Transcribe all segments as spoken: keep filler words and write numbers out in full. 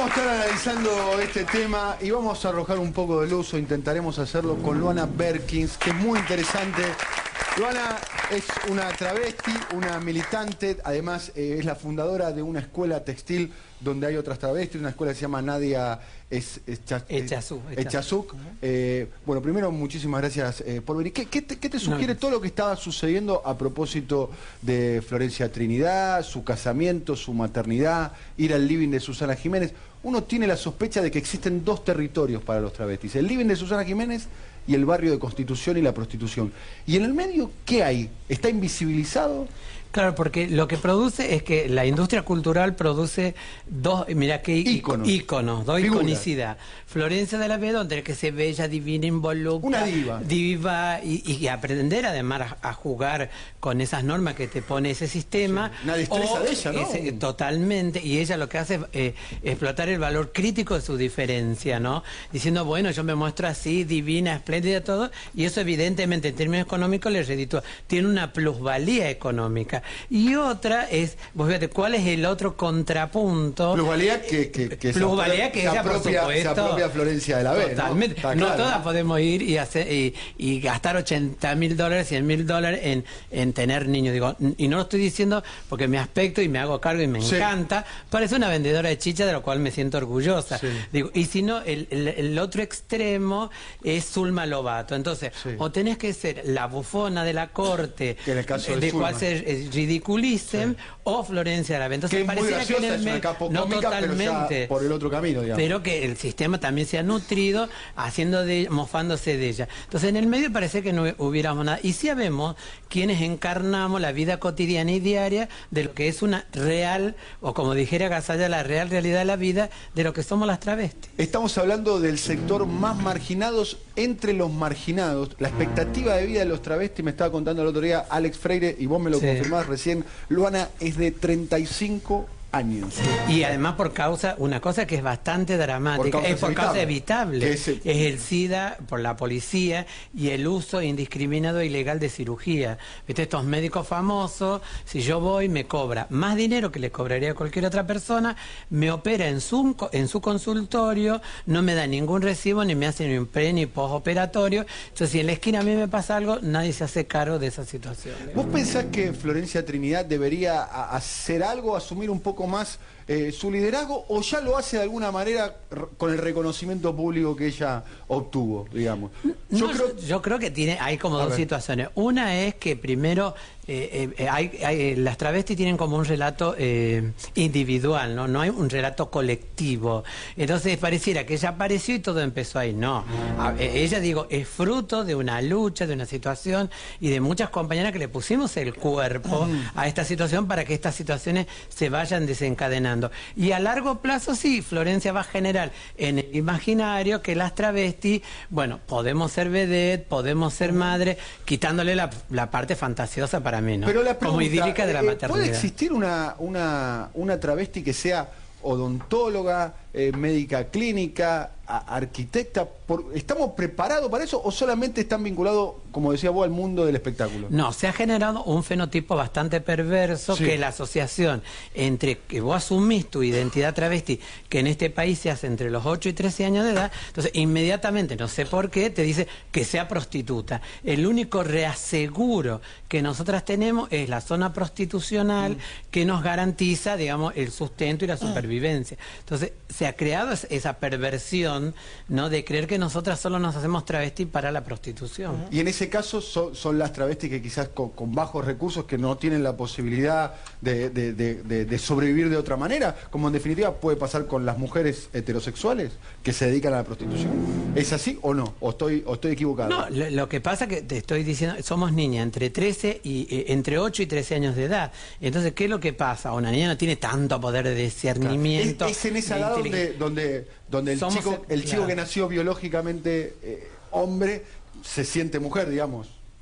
Vamos a estar analizando este tema y vamos a arrojar un poco de luz, o intentaremos hacerlo con Luana Berkins, que es muy interesante. Luana es una travesti, una militante, además eh, es la fundadora de una escuela textil donde hay otras travestis, una escuela que se llama Nadia es, es, Echazú. Echazú. Eh, bueno, primero, muchísimas gracias eh, por venir. ¿Qué, qué, te, qué te sugiere no, todo lo que estaba sucediendo a propósito de Florencia Trinidad, su casamiento, su maternidad, ir al living de Susana Jiménez? Uno tiene la sospecha de que existen dos territorios para los travestis, el living de Susana Jiménez y el barrio de Constitución y la prostitución. ¿Y en el medio qué hay? ¿Está invisibilizado? Claro, porque lo que produce es que la industria cultural produce dos, mira qué íconos, íconos dos Figuras. Iconicidad. Florencia de la B, donde que se bella, divina, involucra. Una diva. Diva y, y aprender además a, a jugar con esas normas que te pone ese sistema. Sí. Una destreza de ella, ¿no? Ese, totalmente. Y ella lo que hace es eh, explotar el valor crítico de su diferencia, ¿no? Diciendo, bueno, yo me muestro así, divina, espléndida, todo. Y eso evidentemente en términos económicos le reditúa. Tiene una plusvalía económica. Y otra es, vos fíjate, ¿cuál es el otro contrapunto? Plusvalía que, que, que Plusvalía que ella, por supuesto, propia Florencia de la B, totalmente. ¿no? No claro, todas ¿no? podemos ir y hacer y, y gastar ochenta mil dólares, cien mil dólares en, en tener niños. Digo, y no lo estoy diciendo porque me aspecto y me hago cargo y me sí. encanta. Parece una vendedora de chicha de lo cual me siento orgullosa. Sí. Digo, y si no, el, el, el otro extremo es Zulma Lobato. Entonces, sí. o tenés que ser la bufona de la corte, que en el caso de, de Zulma. cual se eh, ridiculicen, sí. o Florencia de la B. Entonces, que pareciera graciosa, que en el es una capo no cómica, totalmente, pero ya por el otro camino, digamos. Pero que el sistema también se ha nutrido haciendo de, mofándose de ella. Entonces, en el medio parece que no hubiéramos nada. Y sí sabemos quienes encarnamos la vida cotidiana y diaria de lo que es una real, o como dijera Gasalla, la real realidad de la vida de lo que somos las travestis. Estamos hablando del sector más marginados entre los marginados. La expectativa de vida de los travestis, me estaba contando el otro día Alex Freire, y vos me lo sí. confirmás recién, Luana, es de treinta y cinco años. Y además por causa, una cosa que es bastante dramática, por es por causa evitable, es el... es el SIDA por la policía y el uso indiscriminado e ilegal de cirugía. ¿Viste? Estos médicos famosos, si yo voy, me cobra más dinero que le cobraría a cualquier otra persona, me opera en su, en su consultorio, no me da ningún recibo, ni me hace ni un pre ni postoperatorio. Entonces, si en la esquina a mí me pasa algo, nadie se hace cargo de esa situación. ¿Vos pensás que Florencia Trinidad debería hacer algo, asumir un poco más eh, su liderazgo, o ya lo hace de alguna manera con el reconocimiento público que ella obtuvo, digamos? Yo, no, creo... yo creo que tiene hay como A dos ver. situaciones. Una es que primero eh, eh, hay, hay, las travestis tienen como un relato eh, individual, ¿no? No hay un relato colectivo. Entonces pareciera que ella apareció y todo empezó ahí. No. A, eh, ella, digo, es fruto de una lucha, de una situación y de muchas compañeras que le pusimos el cuerpo mm. a esta situación para que estas situaciones se vayan desencadenando. Y a largo plazo, sí, Florencia va a generar en el imaginario que las travestis, bueno, podemos ser vedette, podemos ser madre, quitándole la, la parte fantasiosa para mí, ¿no? Pero la pregunta, como idílica de la eh, maternidad. ¿Puede existir una, una, una travesti que sea odontóloga, eh, médica clínica, a, arquitecta? Por, ¿Estamos preparados para eso o solamente están vinculados, como decía vos, al mundo del espectáculo? No, se ha generado un fenotipo bastante perverso, sí. que es la asociación entre que vos asumís tu identidad travesti, que en este país se hace entre los ocho y trece años de edad, entonces inmediatamente, no sé por qué, te dice que sea prostituta. El único reaseguro que nosotras tenemos es la zona prostitucional mm. que nos garantiza, digamos, el sustento y la supervivencia. Entonces, se ha creado esa perversión, ¿no?, de creer que nosotras solo nos hacemos travesti para la prostitución. Y en ese caso son, son las travestis que quizás con, con bajos recursos, que no tienen la posibilidad de, de, de, de, de sobrevivir de otra manera, como en definitiva puede pasar con las mujeres heterosexuales que se dedican a la prostitución. ¿Es así o no? ¿O estoy, o estoy equivocado? No, lo, lo que pasa que te estoy diciendo, somos niñas entre trece y eh, entre ocho y trece años de edad. Entonces, ¿qué es lo que pasa? Una niña no tiene tanto poder de discernimiento. Es, es en esa edad donde, donde, donde el, chico, el, el chico claro. que nació biológicamente eh, hombre se siente mujer, digamos.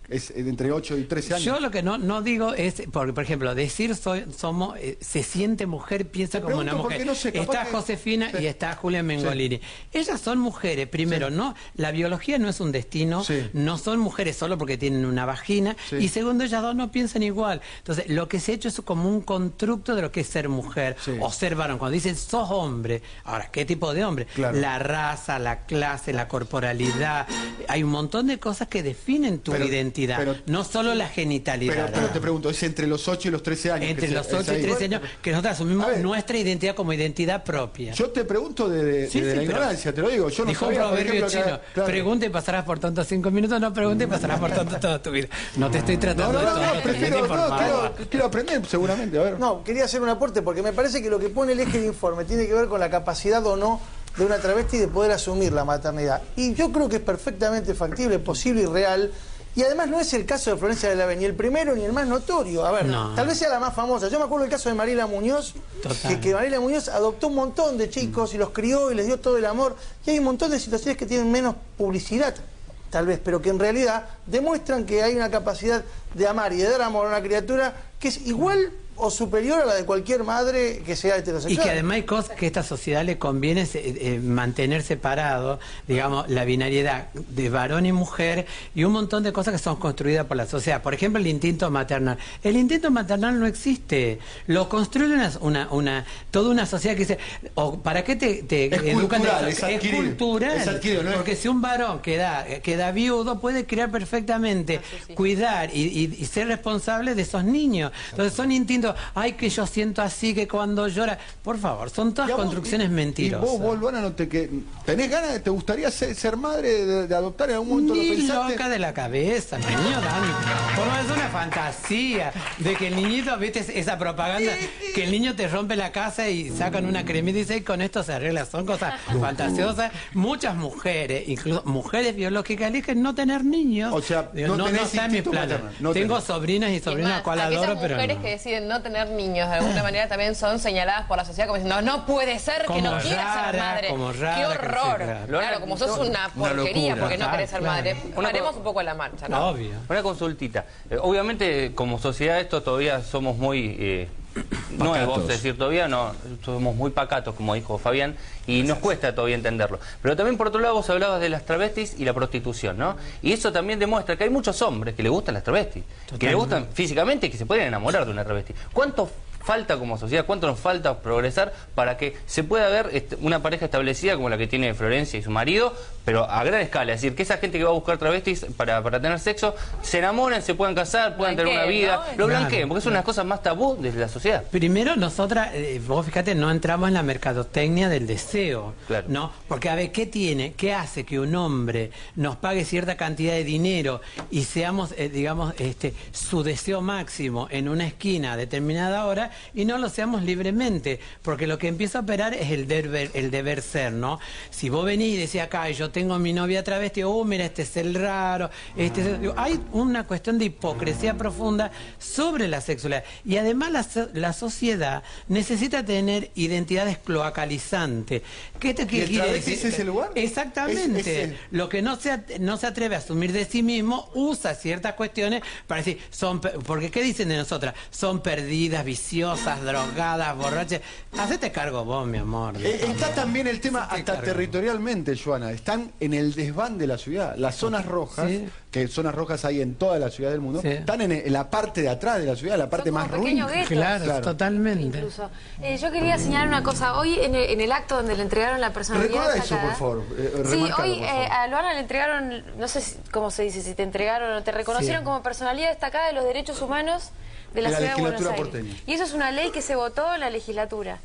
es entre ocho y trece años. Yo lo que no, no digo es, porque por ejemplo, decir soy, somos, eh, se siente mujer, piensa Te como una mujer. no sé, está que... Josefina sí. y está Julia Mengolini. Sí. Ellas son mujeres, primero, sí. no, la biología no es un destino, sí. no son mujeres solo porque tienen una vagina, sí. y segundo, ellas dos no piensan igual. Entonces, lo que se ha hecho es como un constructo de lo que es ser mujer sí. o ser varón. Cuando dicen sos hombre, ahora, ¿qué tipo de hombre? Claro. La raza, la clase, la corporalidad, hay un montón de cosas que definen tu pero, identidad, pero, no solo la genitalidad. Pero, pero te pregunto, ¿es entre los ocho y los trece años? Entre los ocho y trece años que nosotros asumimos nuestra identidad como identidad propia. Yo te pregunto de, de, sí, de sí, la ignorancia, te lo digo. Yo no dijo sabía, un proverbio ejemplo, chino, que, claro. pregunta y pasarás por tonto cinco minutos, no pregunte y pasarás por tonto toda tu vida. No te estoy tratando no, no, de tonto. No, no, prefiero, no, quiero, quiero aprender seguramente, a ver. No, quería hacer un aporte porque me parece que lo que pone el eje de informe tiene que ver con la capacidad o no de una travesti de poder asumir la maternidad. Y yo creo que es perfectamente factible, posible y real. Y además no es el caso de Florencia de la B, ni el primero ni el más notorio. A ver, no. tal vez sea la más famosa. Yo me acuerdo del caso de Mariela Muñoz, que, que Mariela Muñoz adoptó un montón de chicos y los crió y les dio todo el amor. Y hay un montón de situaciones que tienen menos publicidad, tal vez, pero que en realidad demuestran que hay una capacidad de amar y de dar amor a una criatura que es igual o superior a la de cualquier madre que sea heterosexual. Y que además hay cosas que a esta sociedad le conviene eh, eh, mantener separado, digamos, la binariedad de varón y mujer, y un montón de cosas que son construidas por la sociedad. Por ejemplo, el instinto maternal. El instinto maternal no existe. Lo construye una, una, una toda una sociedad que dice, o ¿para qué te, te es educan? Cultural, de es, adquirido, es cultural. Es adquirido, ¿no? Porque si un varón queda, queda viudo, puede criar perfectamente, cuidar y, y, y ser responsable de esos niños. Entonces son instintos. Ay, que yo siento así, que cuando llora... Por favor, son todas vos, construcciones y, mentirosas. Y vos, vos Luana, no te que ¿tenés ganas, te gustaría ser, ser madre, de, de adoptar en algún momento? Ni lo pensaste? loca de la cabeza, mi niño Dani. Por más es una fantasía de que el niñito, viste esa propaganda, que el niño te rompe la casa y sacan una cremita y dice, con esto se arregla. Son cosas fantasiosas. Muchas mujeres, incluso mujeres biológicas, eligen no tener niños. O sea, Digo, no, no, no está en mis planes. No Tengo tenés. sobrinas y sobrinas cual adoro, pero mujeres no. que deciden no tener niños, de alguna manera también son señaladas por la sociedad como diciendo, no puede ser como que no quieras rara, ser madre. Como rara, ¡qué horror! Que sí, claro. Claro, como sos una porquería una porque no querés ser claro. madre. Paremos un poco en la marcha, ¿no? Obvio. Una consultita. Eh, obviamente, como sociedad, esto todavía somos muy... Eh, nuevos, es decir, todavía no somos muy pacatos, como dijo Fabián, y nos cuesta todavía entenderlo. Pero también, por otro lado, vos hablabas de las travestis y la prostitución, ¿no? Y eso también demuestra que hay muchos hombres que les gustan las travestis, totalmente, que les gustan físicamente y que se pueden enamorar de una travesti. ¿Cuánto falta como sociedad, cuánto nos falta progresar para que se pueda ver una pareja establecida como la que tiene Florencia y su marido, pero a gran escala? Es decir, que esa gente que va a buscar travestis para, para tener sexo, se enamoren, se puedan casar, puedan tener una vida, ¿no? Lo blanqueen, porque es una de las cosas más tabú desde la sociedad. Primero, nosotras, eh, vos fíjate, no entramos en la mercadotecnia del deseo, claro, ¿no? Porque, a ver, ¿qué tiene? ¿Qué hace que un hombre nos pague cierta cantidad de dinero y seamos, eh, digamos, este, su deseo máximo en una esquina a determinada hora y no lo seamos libremente? Porque lo que empieza a operar es el deber, el deber ser, ¿no? Si vos venís y decís acá, yo tengo a mi novia travesti, oh, mira, este es el raro, este es el... Digo, hay una cuestión de hipocresía profunda sobre la sexualidad. Y además la, la sociedad necesita tener identidades cloacalizantes. ¿Qué te ¿Y el quiere travesti decir? es ese lugar? Exactamente. Es, es el... Lo que no se, no se atreve a asumir de sí mismo, usa ciertas cuestiones para decir, son, porque ¿qué dicen de nosotras? Son perdidas, viciosas, drogadas, borrachas. Hacete cargo vos, mi amor. Eh, está también el tema Hacete hasta cargo. Territorialmente, Joana. Están en el desván de la ciudad. Las zonas rojas, sí, que zonas rojas hay en toda la ciudad del mundo, sí, están en, en la parte de atrás de la ciudad, la parte más ruin. Claro, claro, totalmente. Incluso. Eh, yo quería señalar una cosa. Hoy en el, en el acto donde le entregaron la personalidad Recuerda eso, sacada, por favor. Eh, sí, hoy por favor. Eh, a Luana le entregaron, no sé si, cómo se dice, si te entregaron o te reconocieron, sí, como personalidad destacada de los derechos humanos de la, de la ciudad de Buenos Aires. porteña. Y eso es una ley que se votó en la legislatura.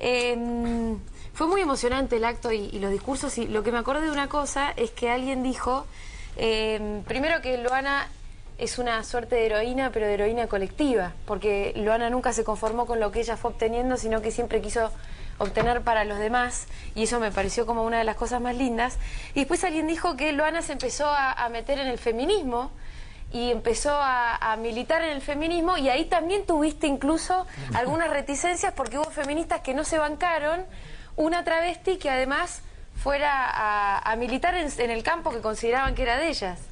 Eh, fue muy emocionante el acto y, y los discursos, y lo que me acordé de una cosa es que alguien dijo, eh, primero que Luana es una suerte de heroína, pero de heroína colectiva, porque Luana nunca se conformó con lo que ella fue obteniendo, sino que siempre quiso obtener para los demás, y eso me pareció como una de las cosas más lindas. Y después alguien dijo que Luana se empezó a, a meter en el feminismo, y empezó a, a militar en el feminismo, y ahí también tuviste incluso algunas reticencias porque hubo feministas que no se bancaron una travesti que además fuera a, a militar en, en el campo que consideraban que era de ellas.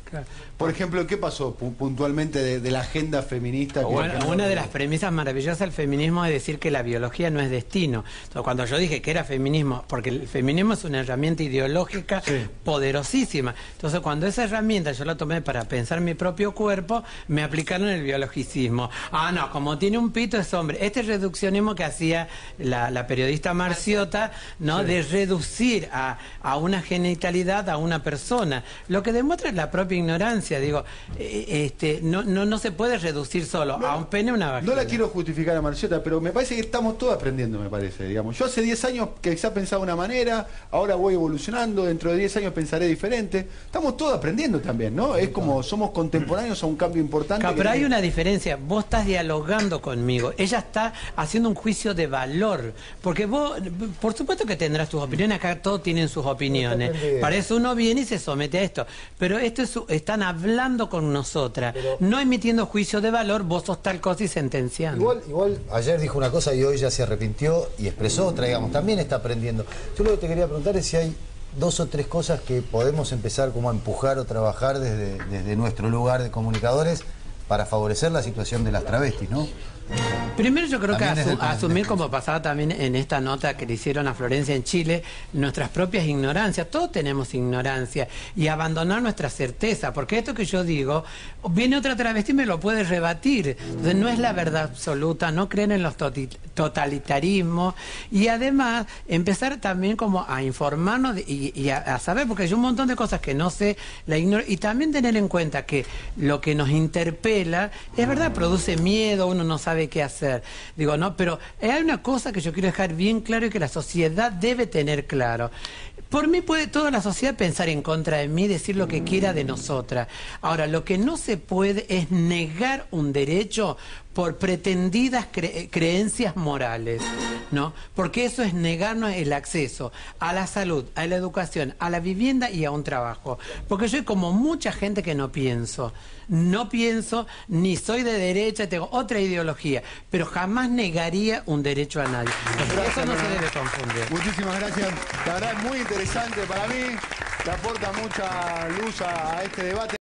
Claro. Por ejemplo, ¿qué pasó pu- puntualmente de, de la agenda feminista? que- Bueno, que no- una de las premisas maravillosas del feminismo es decir que la biología no es destino. Entonces, cuando yo dije que era feminismo, porque el feminismo es una herramienta ideológica Sí. poderosísima. Entonces, cuando esa herramienta yo la tomé para pensar mi propio cuerpo, me aplicaron el biologicismo. Ah, no, como tiene un pito es hombre. Este reduccionismo que hacía la, la periodista Marciota, ¿no? De reducir a, a una genitalidad a una persona. Lo que demuestra es la propia ignorancia. Digo, eh, este, no, no, no se puede reducir solo a un pene o una vagina. No la quiero justificar a Marciota, pero me parece que estamos todos aprendiendo, me parece, digamos. Yo hace diez años que quizá pensaba de una manera, ahora voy evolucionando, dentro de diez años pensaré diferente. Estamos todos aprendiendo también, ¿no? Es como somos contemporáneos a un cambio importante. Claro, que pero hay tiene- una diferencia. Vos estás dialogando conmigo. Ella está haciendo un juicio de valor. Porque vos, por supuesto que tendrás tus opiniones. Acá todos tienen sus opiniones. Para eso uno viene y se somete a esto. Pero esto es, están hablando con nosotras. No emitiendo juicio de valor, vos sos tal cosa y sentenciando. Igual, igual ayer dijo una cosa y hoy ya se arrepintió y expresó otra, digamos, también está aprendiendo. Yo lo que te quería preguntar es si hay dos o tres cosas que podemos empezar como a empujar o trabajar desde, desde nuestro lugar de comunicadores para favorecer la situación de las travestis, ¿no? Primero yo creo También que desde asu- el punto de asumir, vista. como pasaba también en esta nota que le hicieron a Florencia en Chile, nuestras propias ignorancias, todos tenemos ignorancia, y abandonar nuestra certeza, porque esto que yo digo, viene otra travesti y me lo puede rebatir. Entonces no es la verdad absoluta, no creen en los toti- totalitarismos, y además empezar también como a informarnos de- y, y a, a saber, porque hay un montón de cosas que no sé, la ignoro, y también tener en cuenta que lo que nos interpela, es verdad, produce miedo, uno no sabe qué hacer. Digo, no, pero hay una cosa que yo quiero dejar bien claro y que la sociedad debe tener claro. Por mí puede toda la sociedad pensar en contra de mí, decir lo que quiera de nosotras. Ahora, lo que no se puede es negar un derecho por pretendidas cre- creencias morales, ¿no? Porque eso es negarnos el acceso a la salud, a la educación, a la vivienda y a un trabajo. Porque yo, como mucha gente que no pienso, no pienso, ni soy de derecha, tengo otra ideología, pero jamás negaría un derecho a nadie. Entonces, eso no se debe confundir. Muchísimas gracias. La verdad es muy interesante para mí, le aporta mucha luz a, a este debate.